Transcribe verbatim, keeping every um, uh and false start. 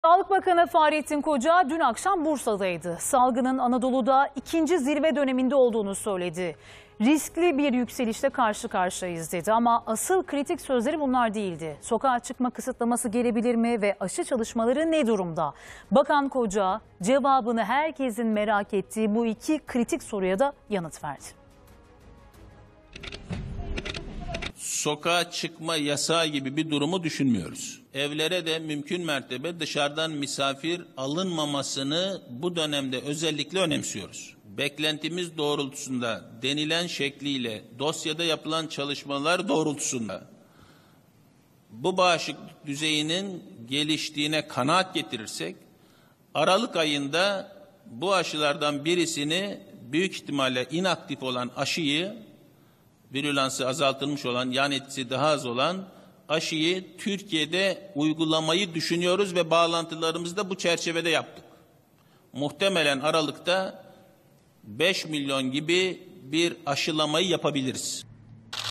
Sağlık Bakanı Fahrettin Koca dün akşam Bursa'daydı. Salgının Anadolu'da ikinci zirve döneminde olduğunu söyledi. Riskli bir yükselişle karşı karşıyayız dedi ama asıl kritik sözleri bunlar değildi. Sokağa çıkma kısıtlaması gelebilir mi ve aşı çalışmaları ne durumda? Bakan Koca cevabını herkesin merak ettiği bu iki kritik soruya da yanıt verdi. Sokağa çıkma yasağı gibi bir durumu düşünmüyoruz. Evlere de mümkün mertebe dışarıdan misafir alınmamasını bu dönemde özellikle önemsiyoruz. Beklentimiz doğrultusunda denilen şekliyle dosyada yapılan çalışmalar doğrultusunda bu bağışıklık düzeyinin geliştiğine kanaat getirirsek Aralık ayında bu aşılardan birisini büyük ihtimalle inaktif olan aşıyı virülansı azaltılmış olan, yan etkisi daha az olan aşıyı Türkiye'de uygulamayı düşünüyoruz ve bağlantılarımızı da bu çerçevede yaptık. Muhtemelen Aralık'ta beş milyon gibi bir aşılamayı yapabiliriz.